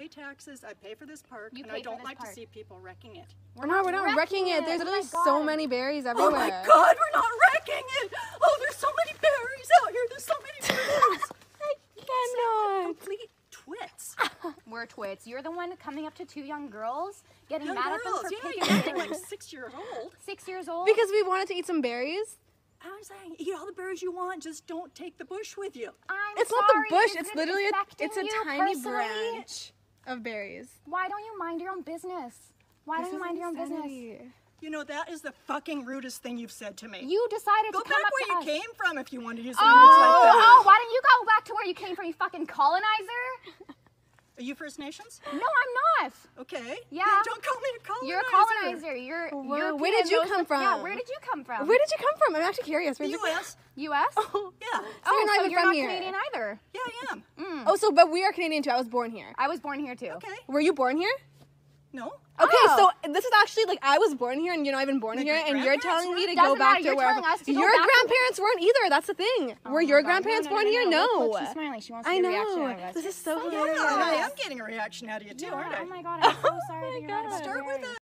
pay taxes, I pay for this park, You and pay I for don't this like park. to see people wrecking it. We're not wrecking it. There's Oh literally my so God. many berries everywhere. Oh my God, we're not wrecking it! Oh, there's so many berries out here. There's so many berries. I cannot. Complete twits. We're twits. You're the one coming up to two young girls, getting Young mad at them girls, for yeah, picking you're acting berries. like 6 years old. 6 years old? Because we wanted to eat some berries. I'm saying, eat all the berries you want, just don't take the bush with you. I'm It's sorry. not the bush. Is It's it literally affecting it's a you tiny personally? branch of berries. Why don't you mind your own business? Why don't you mind your own business? You know, that is the fucking rudest thing you've said to me. You decided Go to come back up where to you us. came from if you want to use language like that. Oh, why don't you go back to where you came from, you fucking colonizer? Are you First Nations? No, I'm not. Okay. Yeah. Then don't call me a colonizer. You're a colonizer. You're Where European, did you those come with- from? Yeah, where did you come from? Where did you come from? I'm actually curious. Where'd you come U.S. U.S.? Oh, Yeah. so you're not so even you're from not here. Canadian either. Yeah, I am. Oh, so but we are Canadian too. I was born here. I was born here too. Okay. Were you born here? No. Okay, Oh. so this is actually like I was born here and you're not even born My here, and you're grandparents telling me to Doesn't go back matter, to you're where I'm telling from. us to go Your back to- grandparents weren't either. That's the thing. Were your grandparents born here? No. Look, she's smiling. She wants to I get a reaction know. out of us. This is so Yeah, hilarious. I am getting a reaction out of you too, Yeah, aren't I? oh my God, I'm so sorry that you're not God. about to Start with berries.